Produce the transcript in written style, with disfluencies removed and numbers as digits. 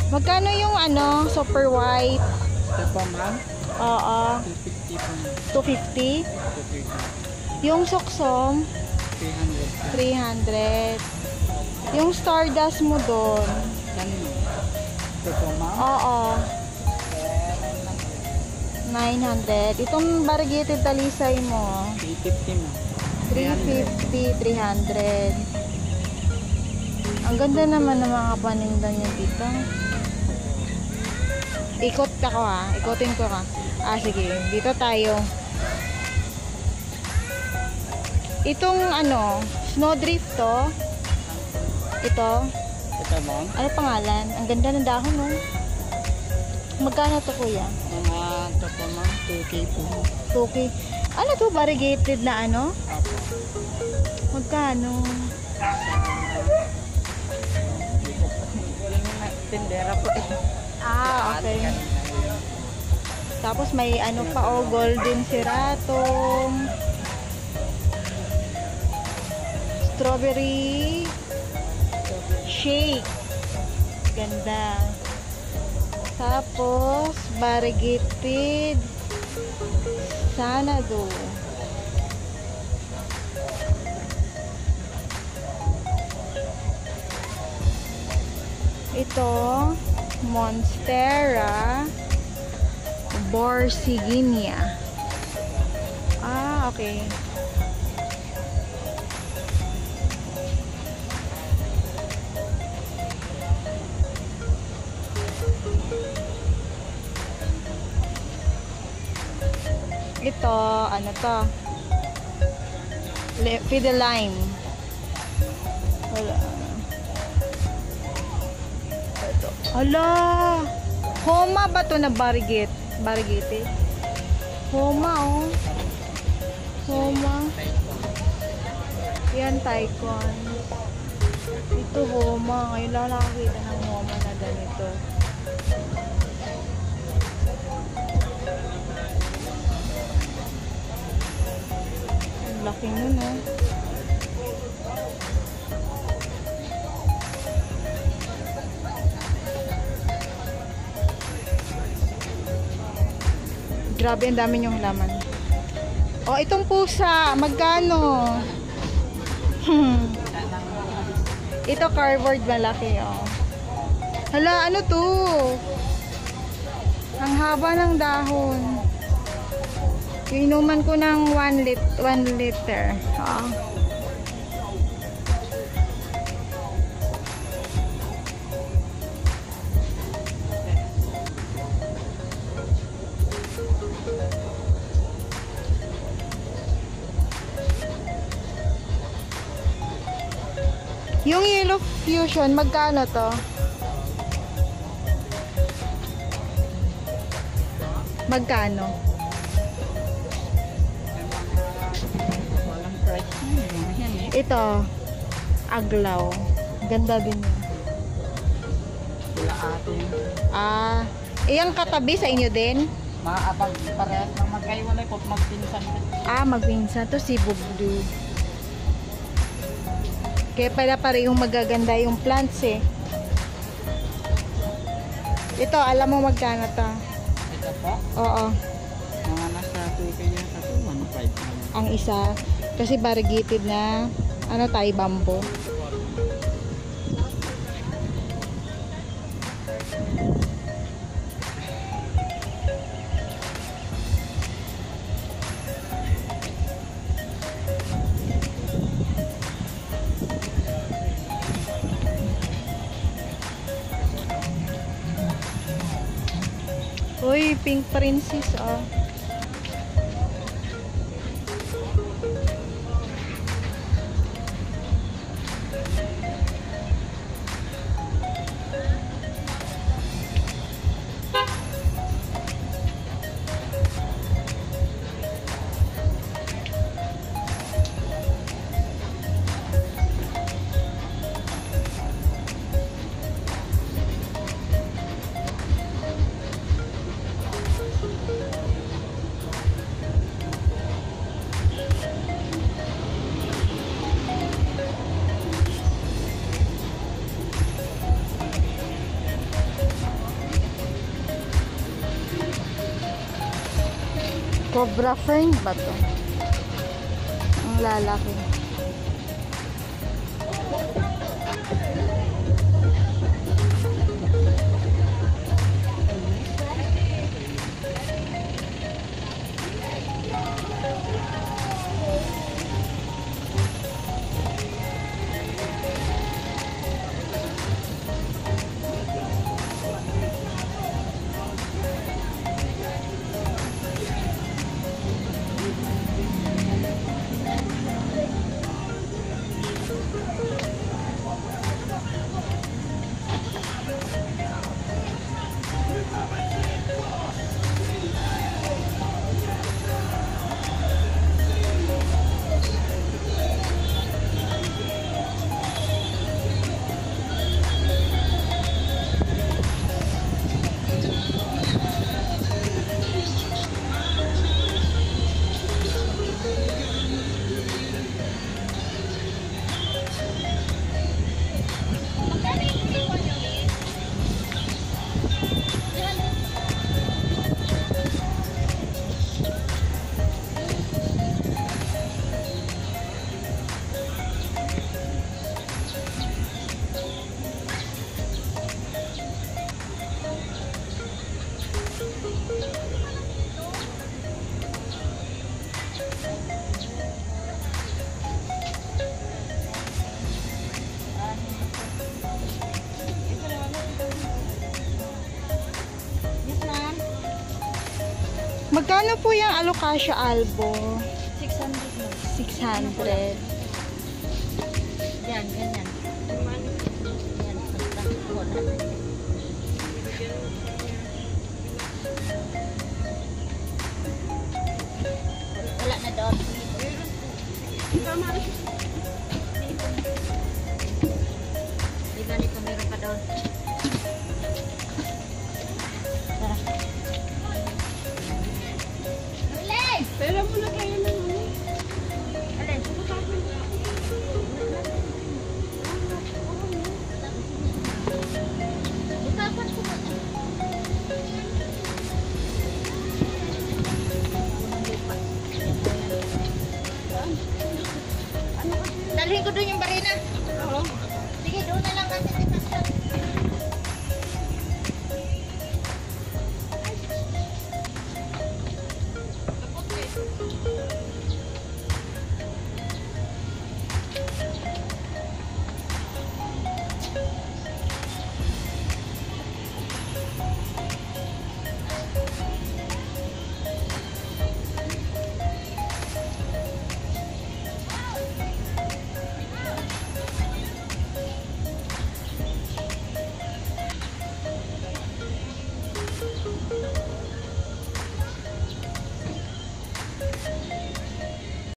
Magkano yung ano, super white? Ito pa ma'am, Oo. 250 po ma'am. 250. 250. Yung soksom, 300. 300. Yung Stardust mo doon. Yan ma'am. Ito po ma'am. Oo. 900. Itong variegated talisay mo, 350 ma'am. 350, 300. Ang ganda naman ng mga paninda niya dito. Ikot ako ha. Ikotin ko ka. Sige. Dito tayo. Itong ano, snowdrift to. Ito. Ito ma'am. Ano pangalan? Ang ganda ng dahon, no? Magkano to, kuya? Mga ito po ma'am, 2K po. 2K. Ano to? Variegated na ano? Apo. Magkano? Tindera po eh. Okay. Tapos may ano pa, golden siratong. Strawberry shake. Ganda. Tapos variegated Xanadu. Ito, Monstera Borsiginia. Okay. Ito, ano to? Fideline. Wala. Ito. Hala! Homa ba to na variegated? Homa, oh. Homa. Yan, Tycon. Ito, Homa. Ngayon lang nakakita ng Homa na ganito. Ang laki nun, oh. Grabe, ang dami yung laman. Itong pusa, magkano? Ito cardboard malaki, oh. Hala, ano to? Ang haba ng dahon. Inuman ko ng 1 liter. Yung Yellow Fusion, magkano to? Magkano? Walang price yan eh. Ito, Aglaw. Ganda din yun. Sila ating Iyang katabi sa inyo din? maabag parehas ng magkaiwalay po magpinsan. Magpinsan to si Bugdu. Kaya pala parehong magaganda yung plants eh. Ito, alam mo magkano to? Ito po? Oo. Mga nasa 2K yan sa 1.5. Ang isa. Kasi variegated na Thai bamboo. Uy, pink princess, oh. Cobra fern ba to? Ang lalaki. Magkano po yung Alocasia albo? 600 mo. 600. Yan, ganyan. Yan, basta.